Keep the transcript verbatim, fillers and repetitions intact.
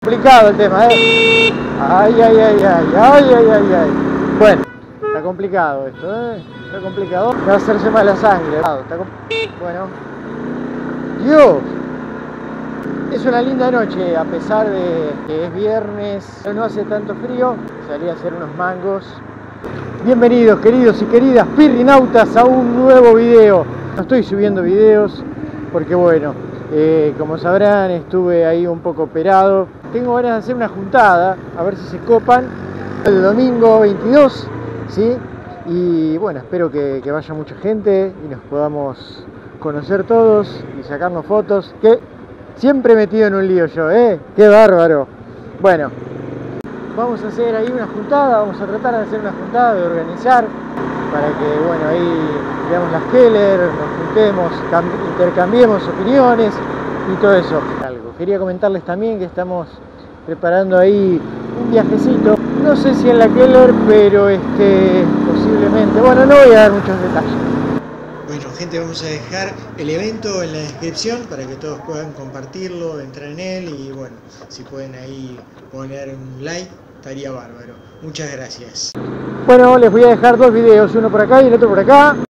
Complicado el tema, ¿eh? Ay, ay, ay, ay, ay, ay, ay, ay. Bueno, está complicado esto, ¿eh? Está complicado. Va a hacerse mala sangre. Está com... Bueno. Dios. Es una linda noche, a pesar de que es viernes, no hace tanto frío. Salí a hacer unos mangos. Bienvenidos, queridos y queridas pirrinautas, a un nuevo video. No estoy subiendo videos porque, bueno, eh, como sabrán, estuve ahí un poco operado. Tengo ganas de hacer una juntada, a ver si se copan, el domingo veintidós, ¿sí? Y bueno, espero que, que vaya mucha gente y nos podamos conocer todos y sacarnos fotos. Que siempre he metido en un lío yo, ¿eh? ¡Qué bárbaro! Bueno, vamos a hacer ahí una juntada, vamos a tratar de hacer una juntada, de organizar, para que, bueno, ahí veamos las Keller, nos juntemos, intercambiemos opiniones y todo eso. Algo. Quería comentarles también que estamos preparando ahí un viajecito, no sé si en la Keller, pero este, posiblemente, bueno, no voy a dar muchos detalles. Bueno, gente, vamos a dejar el evento en la descripción para que todos puedan compartirlo, entrar en él y, bueno, si pueden ahí poner un like, estaría bárbaro. Muchas gracias. Bueno, les voy a dejar dos videos, uno por acá y el otro por acá.